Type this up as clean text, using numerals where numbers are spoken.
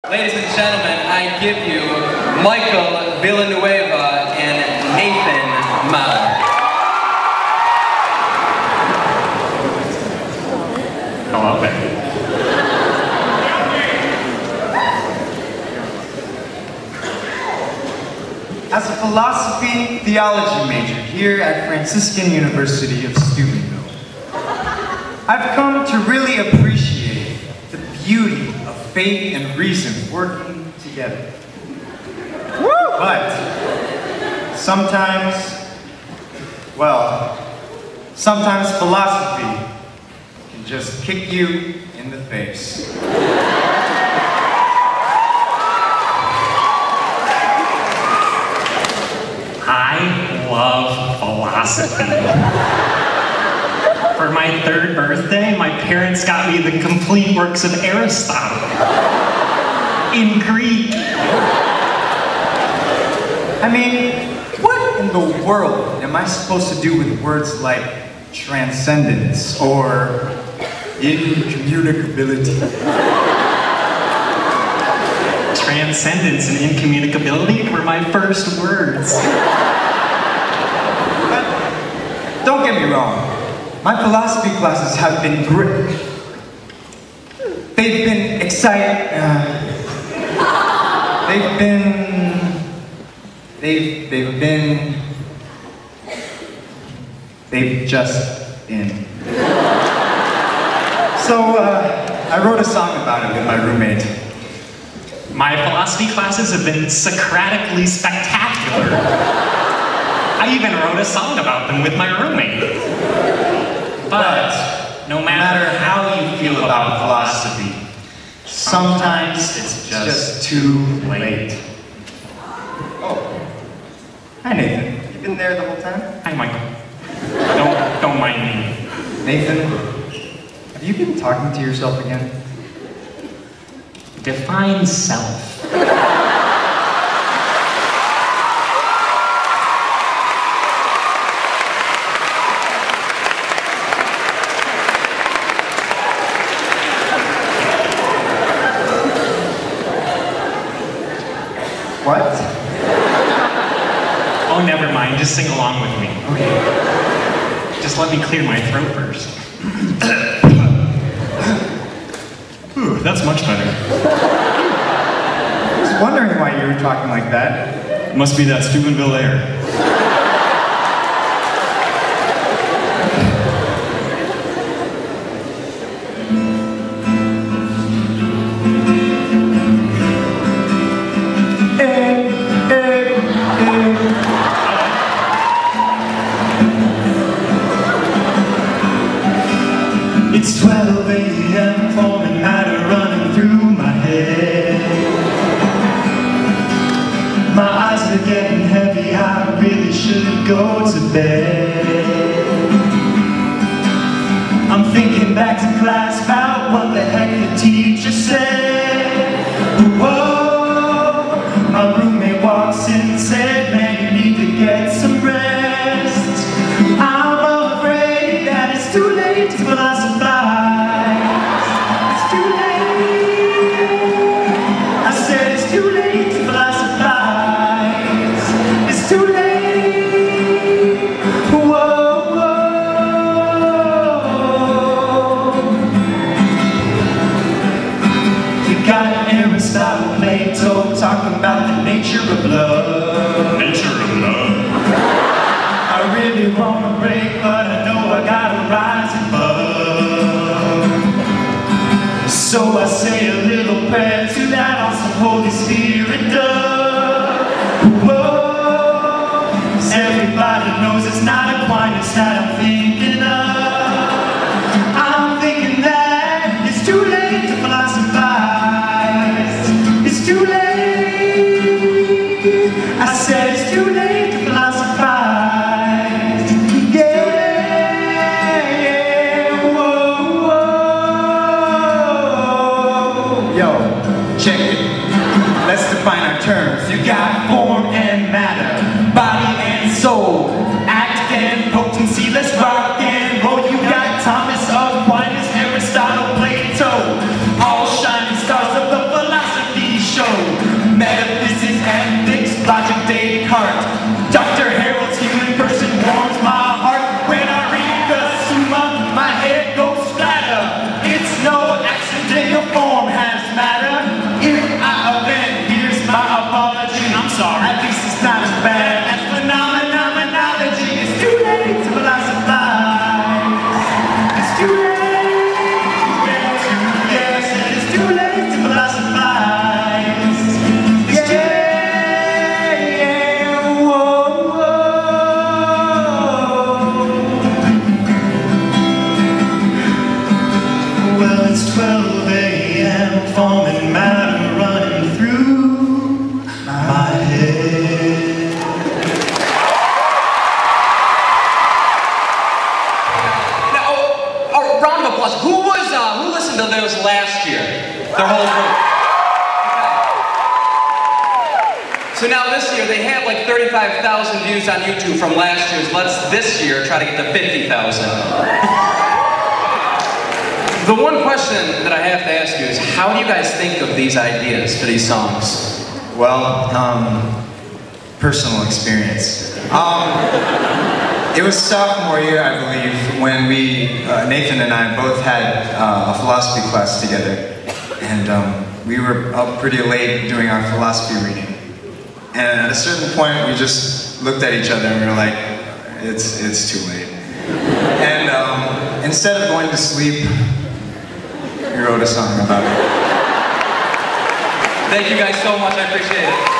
Ladies and gentlemen, I give you Michael Villanueva and Nathan Mahler. Hello there. As a philosophy theology major here at Franciscan University of Steubenville, I've come to really appreciate the beauty of faith and reason working together. But sometimes philosophy can just kick you in the face. I love philosophy. For my 3rd birthday, my parents got me the complete works of Aristotle in Greek. I mean, what in the world am I supposed to do with words like transcendence or incommunicability? Transcendence and incommunicability were my first words. But don't get me wrong, my philosophy classes have been great. They've been exciting. They've just been. So, I wrote a song about it with my roommate. My philosophy classes have been Socratically spectacular. I even wrote a song about them with my roommate. But no matter how you feel about philosophy, sometimes it's just too late. Oh. Hi, Nathan. You been there the whole time? Hi, Michael. Don't mind me. Nathan, have you been talking to yourself again? Define self. What? Oh, never mind. Just sing along with me. Okay. Just let me clear my throat first. Ooh, that's much better. I was wondering why you were talking like that. Must be that Steubenville air. It's 12 a.m. forming matter running through my head. My eyes are getting heavy, I really should go to bed. I'm thinking back to class about what the heck the teacher said. Whoa, my roommate walks in and said, man, you need to get some rest. I'm afraid that it's too late to philosophize. It's too late. I said it's too late to philosophize. It's too late. Whoa, whoa. We got Aristotle, Plato, talking about the nature of love. Nature of love. I really want a break, but I know I gotta rise above. So I say a little prayer to that awesome Holy Spirit dove. Whoa, 'cause everybody knows it's not Aquinas that I'm thinking of. I'm thinking that it's too late to philosophize. It's too late. I said it's too late to philosophize. Yeah, whoa, whoa. Yo, check it. Let's define our terms. You got form and matter, body and soul, act and potency. Let's rock and roll. You got Thomas Aquinas, Aristotle, Plato, all shining stars of the philosophy So now this year, they have like 35,000 views on YouTube from last year's. Let's this year try to get to 50,000. The one question that I have to ask you is, how do you guys think of these ideas for these songs? Well, personal experience. It was sophomore year, I believe, when Nathan and I both had a philosophy class together. And we were up pretty late doing our philosophy reading. And at a certain point, we just looked at each other and we were like, it's too late. And instead of going to sleep, we wrote a song about it. Thank you guys so much, I appreciate it.